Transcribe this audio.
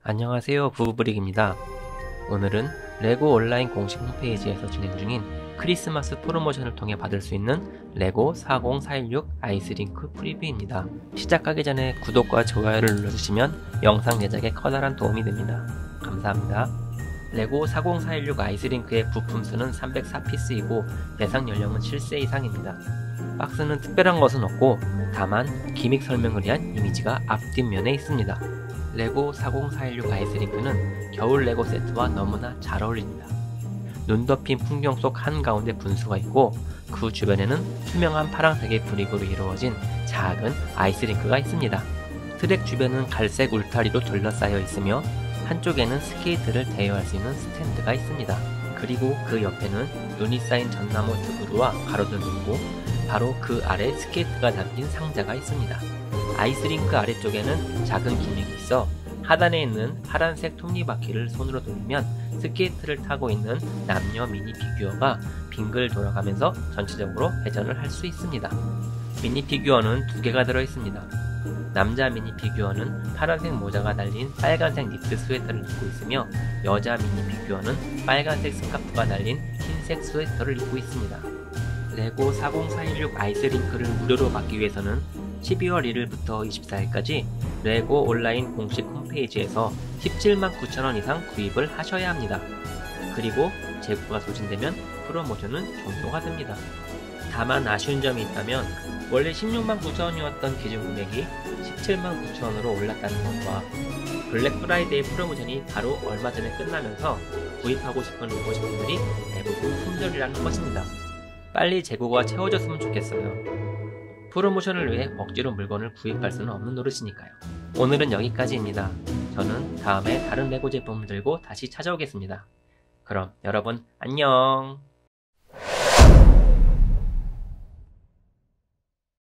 안녕하세요, 부부브릭입니다. 오늘은 레고 온라인 공식 홈페이지에서 진행 중인 크리스마스 프로모션을 통해 받을 수 있는 레고 40416 아이스링크 프리뷰입니다. 시작하기 전에 구독과 좋아요를 눌러주시면 영상 제작에 커다란 도움이 됩니다. 감사합니다. 레고 40416 아이스링크의 부품 수는 304피스이고 대상 연령은 7세 이상입니다. 박스는 특별한 것은 없고 다만 기믹 설명을 위한 이미지가 앞뒷면에 있습니다. 레고 40416 아이스링크는 겨울 레고 세트와 너무나 잘 어울립니다. 눈 덮인 풍경 속 한가운데 분수가 있고 그 주변에는 투명한 파란색의 브릭으로 이루어진 작은 아이스링크가 있습니다. 트랙 주변은 갈색 울타리로 둘러싸여 있으며 한쪽에는 스케이트를 대여할 수 있는 스탠드가 있습니다. 그리고 그 옆에는 눈이 쌓인 전나무 드그루와 가로등이 있고 바로 그 아래 스케이트가 담긴 상자가 있습니다. 아이스링크 아래쪽에는 작은 기믹이 있어 하단에 있는 파란색 톱니바퀴를 손으로 돌리면 스케이트를 타고 있는 남녀 미니 피규어가 빙글 돌아가면서 전체적으로 회전을 할 수 있습니다. 미니 피규어는 2개가 들어있습니다. 남자 미니 피규어는 파란색 모자가 달린 빨간색 니트 스웨터를 입고 있으며 여자 미니 피규어는 빨간색 스카프가 달린 흰색 스웨터를 입고 있습니다. 레고 40416 아이스링크를 무료로 받기 위해서는 12월 1일부터 24일까지 레고 온라인 공식 홈페이지에서 17만 9천원 이상 구입을 하셔야 합니다. 그리고 재고가 소진되면 프로모션은 종료가 됩니다. 다만 아쉬운 점이 있다면 원래 16만 9천원이었던 기준 금액이 17만 9천원으로 올랐다는 것과 블랙 프라이데이 프로모션이 바로 얼마 전에 끝나면서 구입하고 싶은 레고 제품들이 대부분 품절이라는 것입니다. 빨리 재고가 채워졌으면 좋겠어요. 프로모션을 위해 억지로 물건을 구입할 수는 없는 노릇이니까요. 오늘은 여기까지입니다. 저는 다음에 다른 레고 제품을 들고 다시 찾아오겠습니다. 그럼 여러분 안녕!